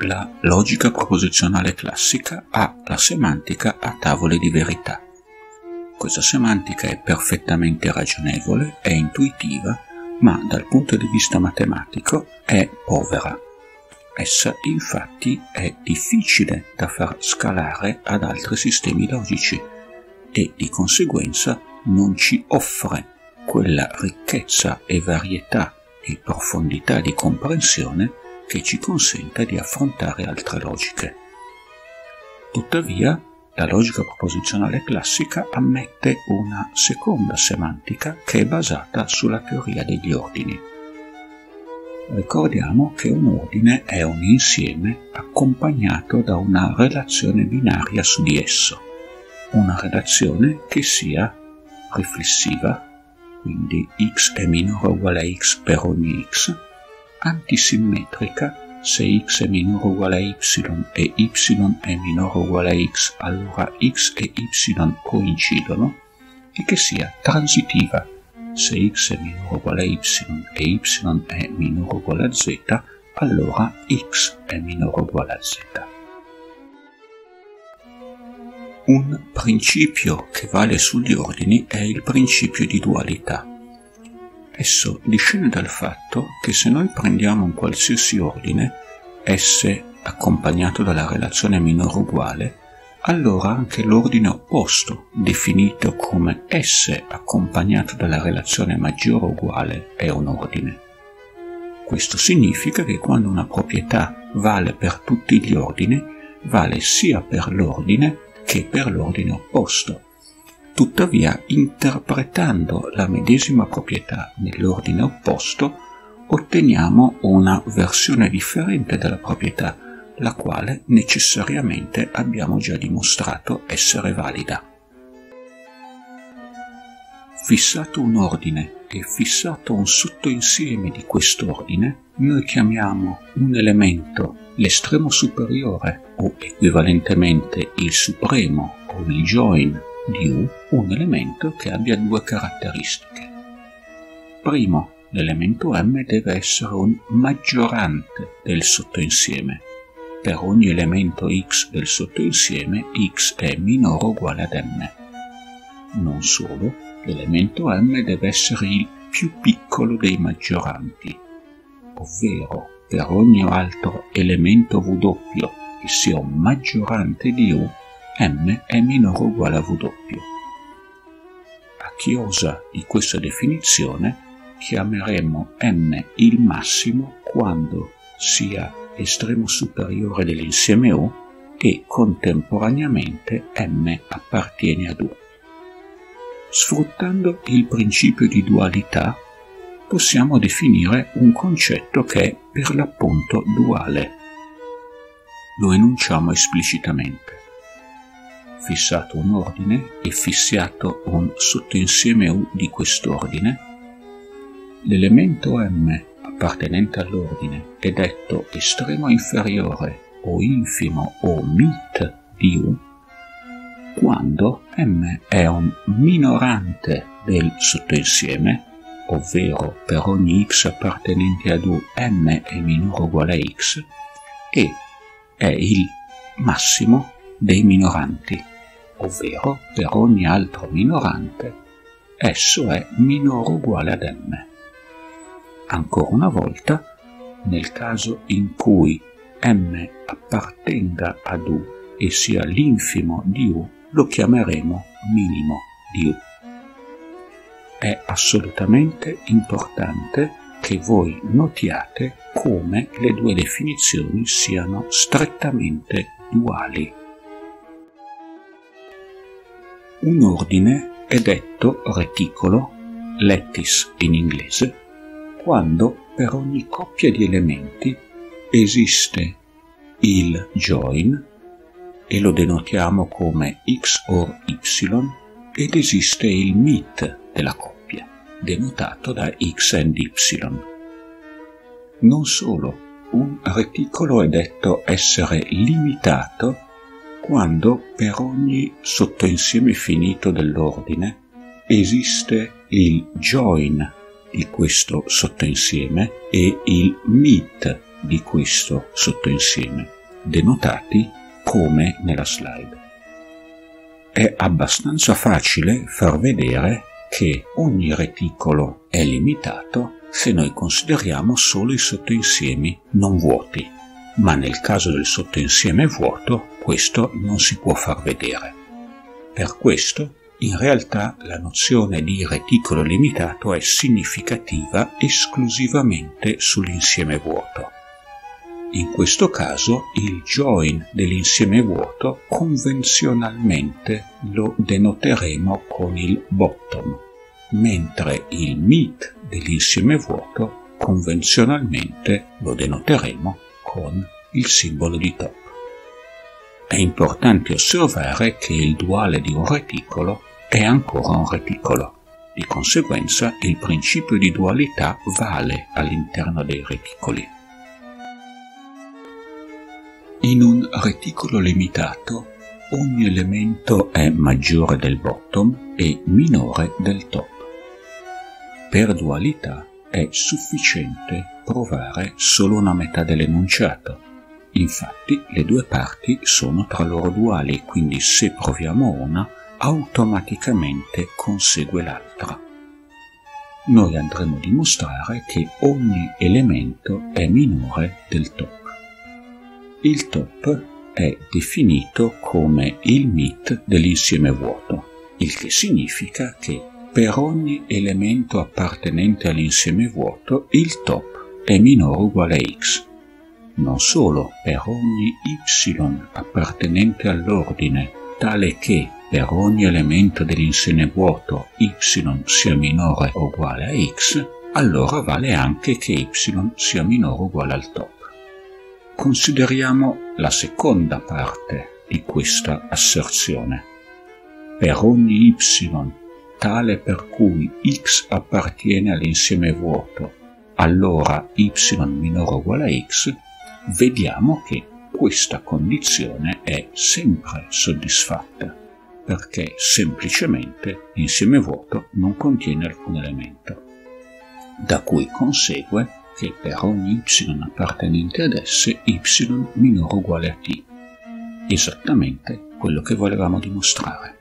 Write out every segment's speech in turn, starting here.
La logica proposizionale classica ha la semantica a tavole di verità. Questa semantica è perfettamente ragionevole, è intuitiva, ma dal punto di vista matematico è povera. Essa infatti è difficile da far scalare ad altri sistemi logici e di conseguenza non ci offre quella ricchezza e varietà e profondità di comprensione che ci consenta di affrontare altre logiche. Tuttavia, la logica proposizionale classica ammette una seconda semantica che è basata sulla teoria degli ordini. Ricordiamo che un ordine è un insieme accompagnato da una relazione binaria su di esso, una relazione che sia riflessiva, quindi x è minore o uguale a x per ogni x, antisimmetrica, se x è minore o uguale a y e y è minore o uguale a x, allora x e y coincidono, e che sia transitiva, se x è minore o uguale a y e y è minore o uguale a z, allora x è minore o uguale a z. Un principio che vale sugli ordini è il principio di dualità. Esso discende dal fatto che se noi prendiamo un qualsiasi ordine, S accompagnato dalla relazione minore uguale, allora anche l'ordine opposto, definito come S accompagnato dalla relazione maggiore uguale, è un ordine. Questo significa che quando una proprietà vale per tutti gli ordini, vale sia per l'ordine che per l'ordine opposto. Tuttavia, interpretando la medesima proprietà nell'ordine opposto, otteniamo una versione differente della proprietà, la quale necessariamente abbiamo già dimostrato essere valida. Fissato un ordine e fissato un sottoinsieme di quest'ordine, noi chiamiamo un elemento l'estremo superiore o equivalentemente il supremo o il join di U, un elemento che abbia due caratteristiche. Primo, l'elemento M deve essere un maggiorante del sottoinsieme. Per ogni elemento X del sottoinsieme, X è minore o uguale ad M. Non solo, l'elemento M deve essere il più piccolo dei maggioranti, ovvero per ogni altro elemento W che sia un maggiorante di U, M è minore o uguale a W. A chiosa di questa definizione chiameremo M il massimo quando sia estremo superiore dell'insieme U e contemporaneamente M appartiene ad U. Sfruttando il principio di dualità possiamo definire un concetto che è per l'appunto duale. Lo enunciamo esplicitamente. Fissato un ordine e fissato un sottoinsieme U di quest'ordine, l'elemento M appartenente all'ordine è detto estremo inferiore o infimo o mit di U quando M è un minorante del sottoinsieme, ovvero per ogni x appartenente ad U M è minore o uguale a x, e è il massimo dei minoranti, ovvero per ogni altro minorante esso è minore o uguale ad M. Ancora una volta, nel caso in cui M appartenga ad U e sia l'infimo di U, lo chiameremo minimo di U. È assolutamente importante che voi notiate come le due definizioni siano strettamente duali. Un ordine è detto reticolo, lattice in inglese, quando per ogni coppia di elementi esiste il join, e lo denotiamo come x or y, ed esiste il mit della coppia, denotato da x and y. Non solo, un reticolo è detto essere limitato quando per ogni sottoinsieme finito dell'ordine esiste il join di questo sottoinsieme e il mit di questo sottoinsieme. denotati come nella slide. È abbastanza facile far vedere che ogni reticolo è limitato se noi consideriamo solo i sottoinsiemi non vuoti, ma nel caso del sottoinsieme vuoto questo non si può far vedere. Per questo, in realtà, la nozione di reticolo limitato è significativa esclusivamente sull'insieme vuoto. In questo caso il join dell'insieme vuoto convenzionalmente lo denoteremo con il bottom, mentre il meet dell'insieme vuoto convenzionalmente lo denoteremo con il simbolo di top. È importante osservare che il duale di un reticolo è ancora un reticolo. Di conseguenza il principio di dualità vale all'interno dei reticoli. In un reticolo limitato ogni elemento è maggiore del bottom e minore del top. Per dualità è sufficiente provare solo una metà dell'enunciato. Infatti le due parti sono tra loro duali, quindi se proviamo una, automaticamente consegue l'altra. Noi andremo a dimostrare che ogni elemento è minore del top. Il top è definito come il meet dell'insieme vuoto, il che significa che per ogni elemento appartenente all'insieme vuoto il top è minore o uguale a x. Non solo, per ogni y appartenente all'ordine, tale che per ogni elemento dell'insieme vuoto y sia minore o uguale a x, allora vale anche che y sia minore o uguale al top. Consideriamo la seconda parte di questa asserzione. Per ogni y tale per cui x appartiene all'insieme vuoto, allora y minore o uguale a x, vediamo che questa condizione è sempre soddisfatta, perché semplicemente l'insieme vuoto non contiene alcun elemento, da cui consegue che per ogni y appartenente ad esse y minore o uguale a t, esattamente quello che volevamo dimostrare.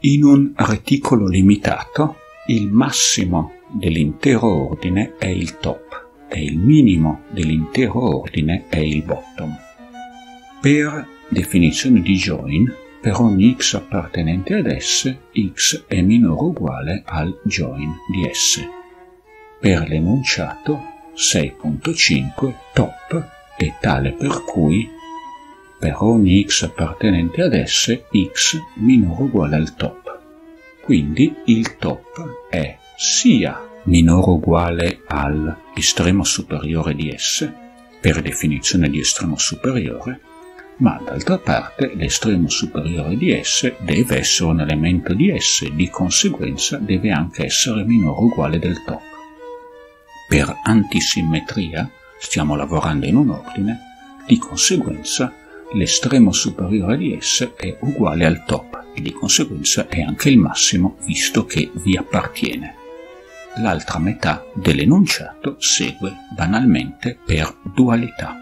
In un reticolo limitato, il massimo dell'intero ordine è il top e il minimo dell'intero ordine è il bottom. Per definizione di join, per ogni x appartenente ad S, x è minore o uguale al join di S. Per l'enunciato 6.5 top è tale per cui per ogni x appartenente ad S, x minore o uguale al top. Quindi il top è sia minore o uguale all'estremo superiore di S, per definizione di estremo superiore, ma d'altra parte l'estremo superiore di S deve essere un elemento di S, di conseguenza deve anche essere minore o uguale del top. Per antisimmetria stiamo lavorando in un ordine, di conseguenza l'estremo superiore di S è uguale al top e di conseguenza è anche il massimo visto che vi appartiene. L'altra metà dell'enunciato segue banalmente per dualità.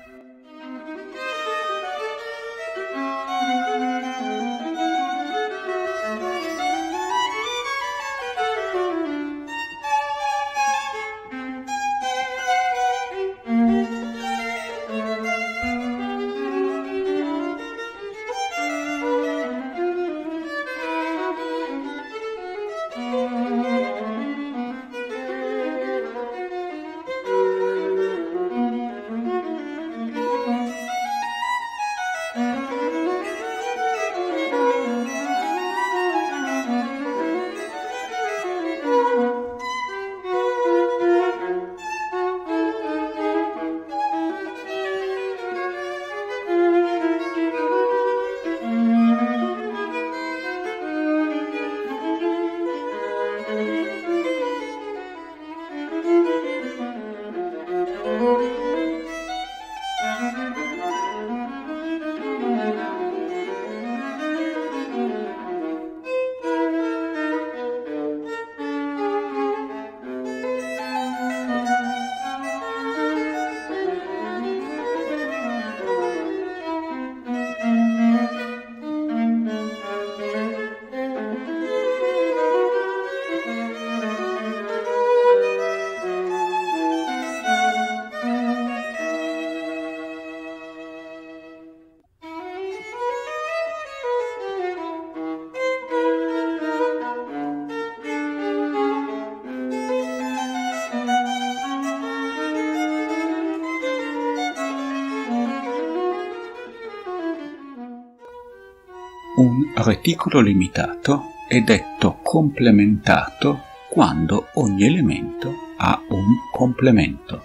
Un reticolo limitato è detto complementato quando ogni elemento ha un complemento,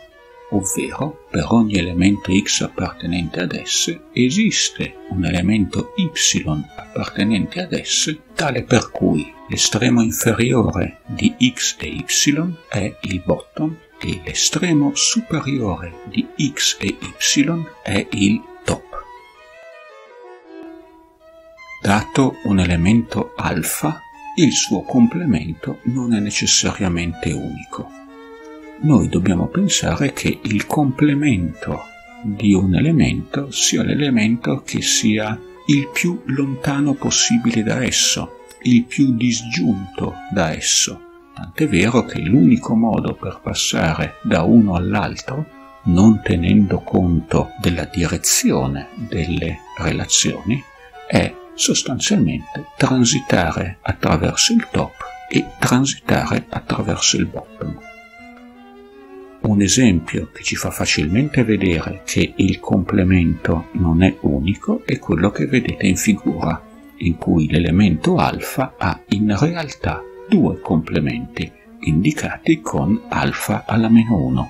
ovvero per ogni elemento x appartenente ad S esiste un elemento y appartenente ad S tale per cui l'estremo inferiore di x e y è il bottom e l'estremo superiore di x e y è il top. Dato un elemento alfa, il suo complemento non è necessariamente unico. Noi dobbiamo pensare che il complemento di un elemento sia l'elemento che sia il più lontano possibile da esso, il più disgiunto da esso, tant'è vero che l'unico modo per passare da uno all'altro, non tenendo conto della direzione delle relazioni, è sostanzialmente transitare attraverso il top e transitare attraverso il bottom. Un esempio che ci fa facilmente vedere che il complemento non è unico è quello che vedete in figura, in cui l'elemento alfa ha in realtà due complementi, indicati con alfa alla meno 1.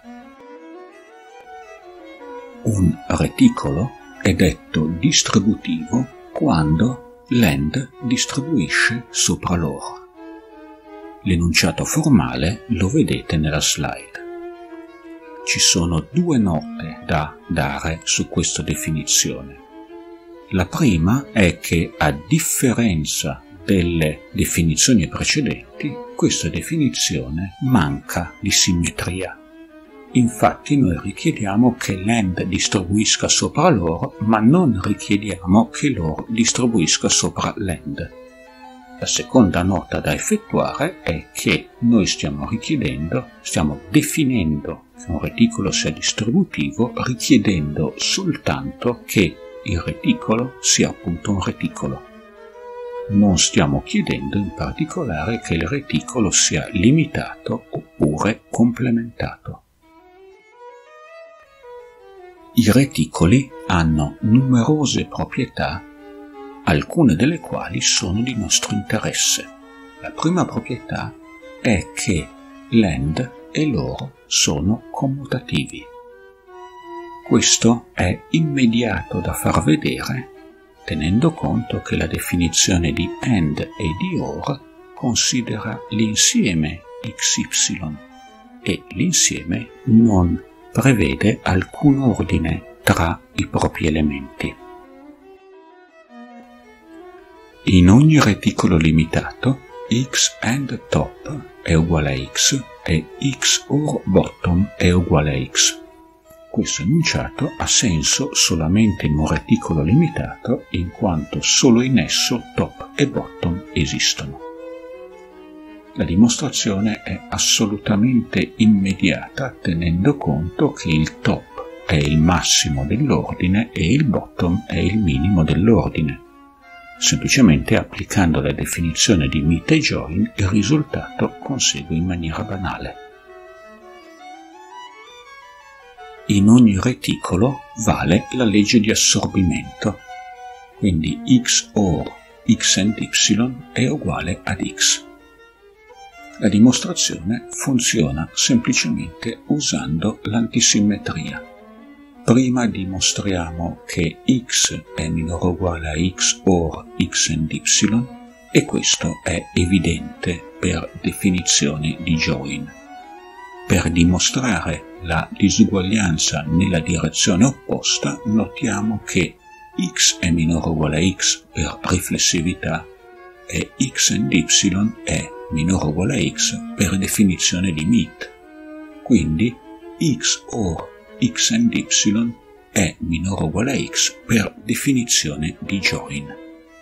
Un reticolo è detto distributivo quando l'end distribuisce sopra l'or. L'enunciato formale lo vedete nella slide. Ci sono due note da dare su questa definizione. La prima è che, a differenza delle definizioni precedenti, questa definizione manca di simmetria. Infatti noi richiediamo che l'end distribuisca sopra l'or, ma non richiediamo che l'or distribuisca sopra l'end. La seconda nota da effettuare è che noi stiamo definendo che un reticolo sia distributivo richiedendo soltanto che il reticolo sia appunto un reticolo. Non stiamo chiedendo in particolare che il reticolo sia limitato oppure complementato. I reticoli hanno numerose proprietà, alcune delle quali sono di nostro interesse. La prima proprietà è che l'end e l'or sono commutativi. Questo è immediato da far vedere tenendo conto che la definizione di AND e di OR considera l'insieme XY e l'insieme non prevede alcun ordine tra i propri elementi. In ogni reticolo limitato, X AND top è uguale a X e X OR bottom è uguale a X. Questo enunciato ha senso solamente in un reticolo limitato, in quanto solo in esso top e bottom esistono. La dimostrazione è assolutamente immediata, tenendo conto che il top è il massimo dell'ordine e il bottom è il minimo dell'ordine. Semplicemente applicando la definizione di meet e join, il risultato consegue in maniera banale. In ogni reticolo vale la legge di assorbimento, quindi X OR X and Y è uguale ad X. La dimostrazione funziona semplicemente usando l'antisimmetria. Prima dimostriamo che X è minore o uguale a X OR X and Y e questo è evidente per definizione di join. Per dimostrare la disuguaglianza nella direzione opposta, notiamo che X è minore o uguale a X per riflessività e X and Y è minore o uguale a X per definizione di meet. Quindi X OR X and Y è minore o uguale a X per definizione di join.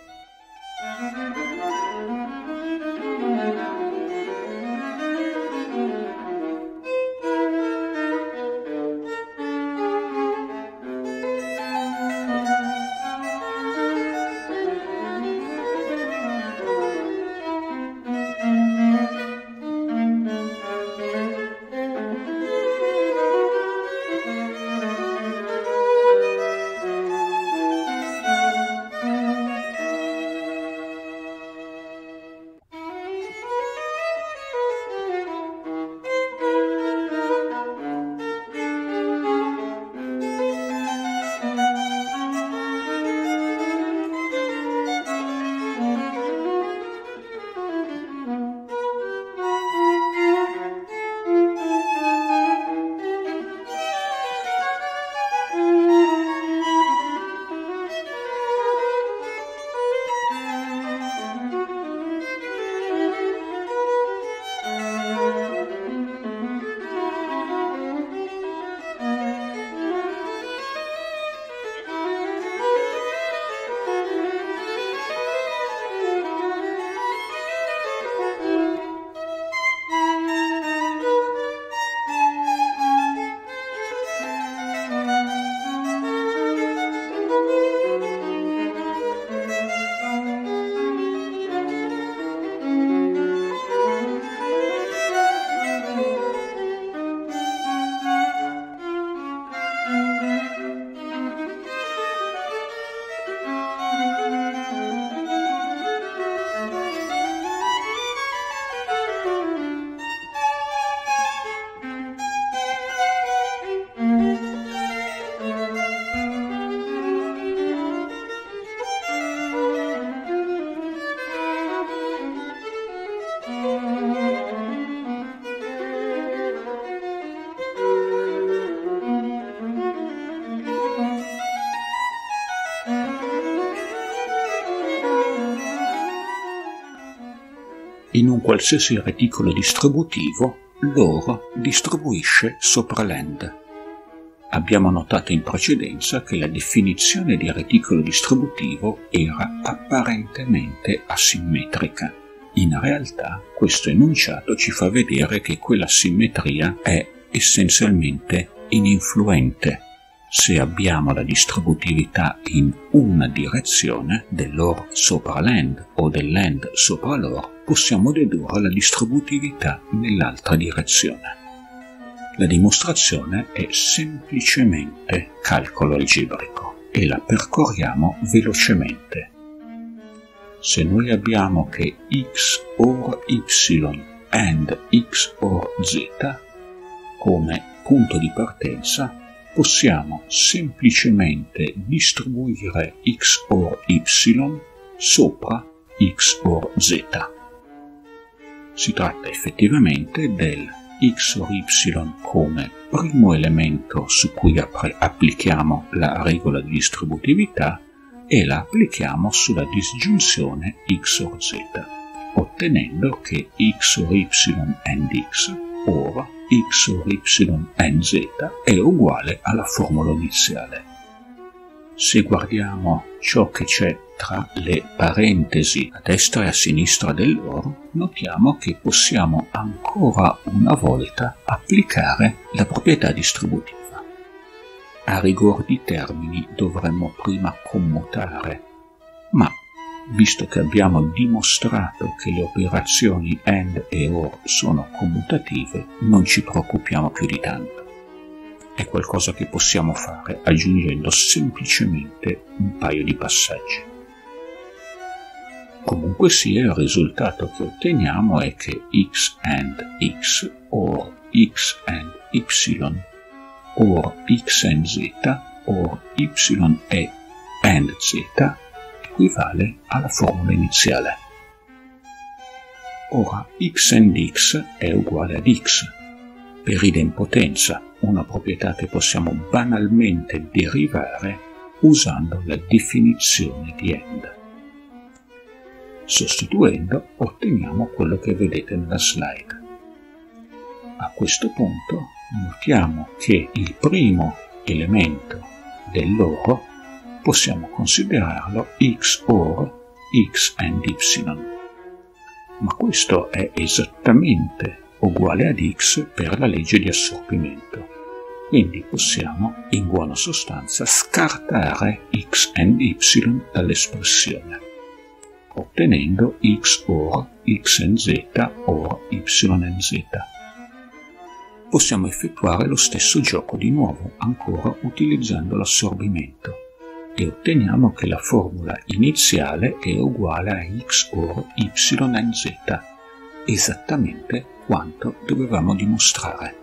In un qualsiasi reticolo distributivo, l'OR distribuisce sopra l'AND. Abbiamo notato in precedenza che la definizione di reticolo distributivo era apparentemente asimmetrica. In realtà questo enunciato ci fa vedere che quella simmetria è essenzialmente ininfluente. Se abbiamo la distributività in una direzione, dell'or sopra l'end o dell'end sopra l'or, possiamo dedurre la distributività nell'altra direzione. La dimostrazione è semplicemente calcolo algebrico e la percorriamo velocemente. Se noi abbiamo che x or y and x or z come punto di partenza, possiamo semplicemente distribuire x or y sopra x or z. Si tratta effettivamente del x or y come primo elemento su cui applichiamo la regola di distributività e la applichiamo sulla disgiunzione x or z, ottenendo che x or y and x or x or y and z è uguale alla formula iniziale. Se guardiamo ciò che c'è tra le parentesi a destra e a sinistra dell'or, notiamo che possiamo ancora una volta applicare la proprietà distributiva. A rigor di termini dovremmo prima commutare, ma visto che abbiamo dimostrato che le operazioni AND e OR sono commutative, non ci preoccupiamo più di tanto. È qualcosa che possiamo fare aggiungendo semplicemente un paio di passaggi. Comunque sia, il risultato che otteniamo è che x and x or x and y or x and z or y e and z equivale alla formula iniziale. Ora x and x è uguale ad x per idempotenza, una proprietà che possiamo banalmente derivare usando la definizione di AND. Sostituendo otteniamo quello che vedete nella slide. A questo punto notiamo che il primo elemento dell'oro possiamo considerarlo x or x and y, ma questo è esattamente uguale ad x per la legge di assorbimento, quindi possiamo in buona sostanza scartare x and y dall'espressione, ottenendo x or x and z or y and z. Possiamo effettuare lo stesso gioco di nuovo, ancora utilizzando l'assorbimento, e otteniamo che la formula iniziale è uguale a x or y and z, esattamente quanto dovevamo dimostrare.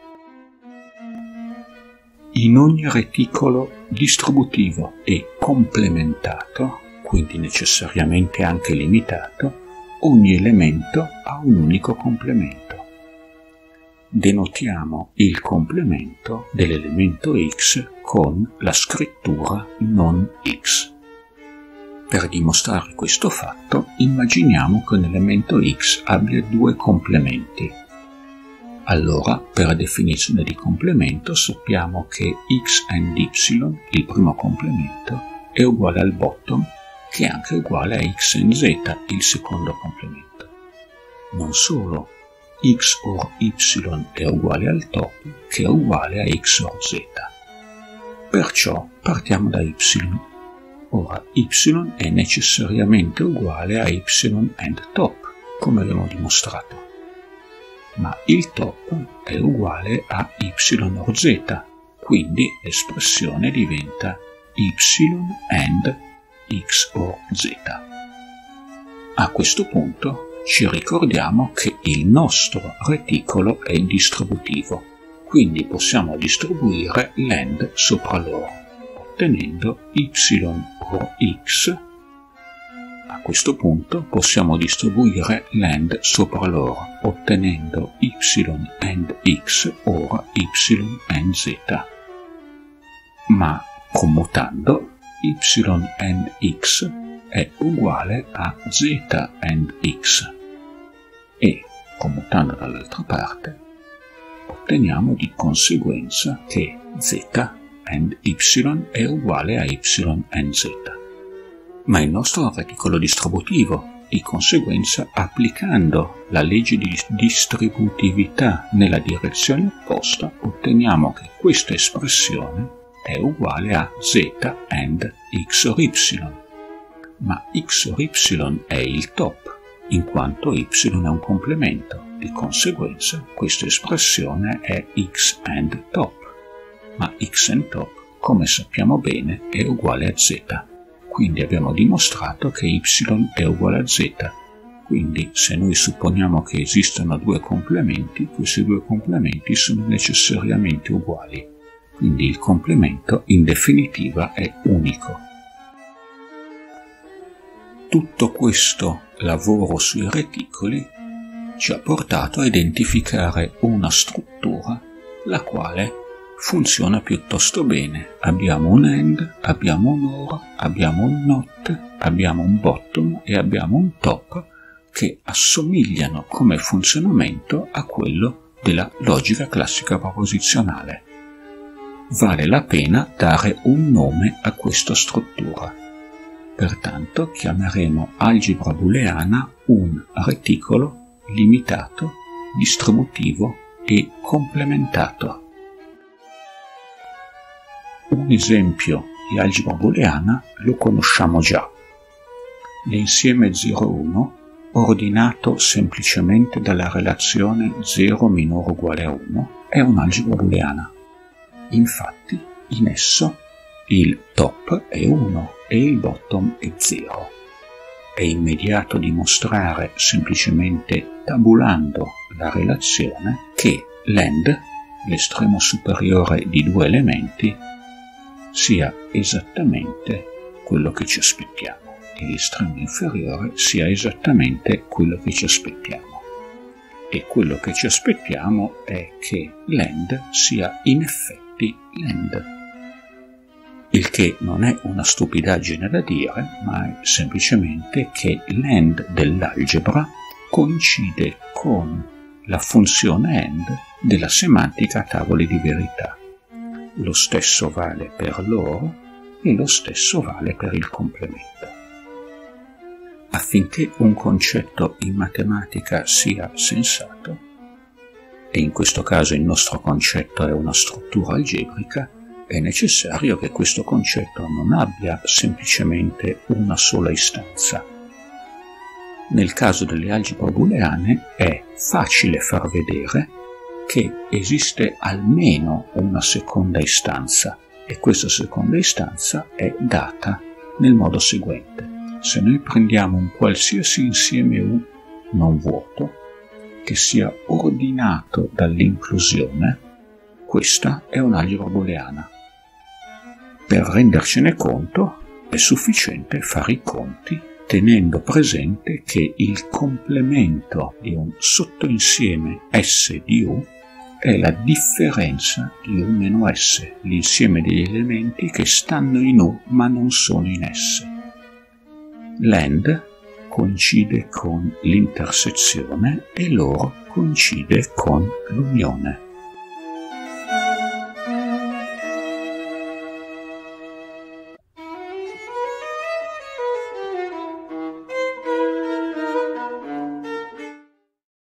In ogni reticolo distributivo e complementato, quindi necessariamente anche limitato, ogni elemento ha un unico complemento. Denotiamo il complemento dell'elemento x con la scrittura non x. Per dimostrare questo fatto, immaginiamo che un elemento x abbia due complementi. Allora, per definizione di complemento, sappiamo che x and y, il primo complemento, è uguale al bottom, che è anche uguale a x and z, il secondo complemento. Non solo, x or y è uguale al top, che è uguale a x or z. Perciò partiamo da y. Ora y è necessariamente uguale a y and top, come abbiamo dimostrato. Ma il top è uguale a y or z, quindi l'espressione diventa y and x or z. A questo punto ci ricordiamo che il nostro reticolo è distributivo, quindi possiamo distribuire l'end sopra l'or, ottenendo y or x. A questo punto possiamo distribuire l'end sopra l'or, ottenendo y and x or y and z. Ma commutando, y and x è uguale a z and x, e commutando dall'altra parte otteniamo di conseguenza che z and y è uguale a y and z. Ma il nostro è un reticolo distributivo. Di conseguenza, applicando la legge di distributività nella direzione opposta, otteniamo che questa espressione è uguale a z and x or y. Ma x or y è il top, in quanto y è un complemento. Di conseguenza, questa espressione è x and top. Ma x and top, come sappiamo bene, è uguale a z. Quindi abbiamo dimostrato che y è uguale a z. Quindi se noi supponiamo che esistano due complementi, questi due complementi sono necessariamente uguali. Quindi il complemento in definitiva è unico. Tutto questo lavoro sui reticoli ci ha portato a identificare una struttura la quale funziona piuttosto bene. Abbiamo un AND, abbiamo un OR, abbiamo un NOT, abbiamo un bottom e abbiamo un top che assomigliano come funzionamento a quello della logica classica proposizionale. Vale la pena dare un nome a questa struttura. Pertanto chiameremo algebra booleana un reticolo limitato, distributivo e complementato. Un esempio di algebra booleana lo conosciamo già. L'insieme 0,1 ordinato semplicemente dalla relazione 0 minore uguale a 1 è un'algebra booleana. Infatti, in esso il top è 1 e il bottom è 0. È immediato dimostrare semplicemente tabulando la relazione che l'AND, l'estremo superiore di due elementi, sia esattamente quello che ci aspettiamo e l'estremo inferiore sia esattamente quello che ci aspettiamo. E quello che ci aspettiamo è che l'AND sia in effetti l'AND. Il che non è una stupidaggine da dire, ma è semplicemente che l'AND dell'algebra coincide con la funzione AND della semantica a tavole di verità. Lo stesso vale per l'OR e lo stesso vale per il complemento. Affinché un concetto in matematica sia sensato, e in questo caso il nostro concetto è una struttura algebrica, è necessario che questo concetto non abbia semplicemente una sola istanza. Nel caso delle algebre booleane è facile far vedere che esiste almeno una seconda istanza e questa seconda istanza è data nel modo seguente. Se noi prendiamo un qualsiasi insieme U non vuoto che sia ordinato dall'inclusione, questa è un'algebra booleana. Per rendercene conto è sufficiente fare i conti tenendo presente che il complemento di un sottoinsieme S di U è la differenza di U meno S, l'insieme degli elementi che stanno in U ma non sono in S. L'AND coincide con l'intersezione e l'OR coincide con l'unione.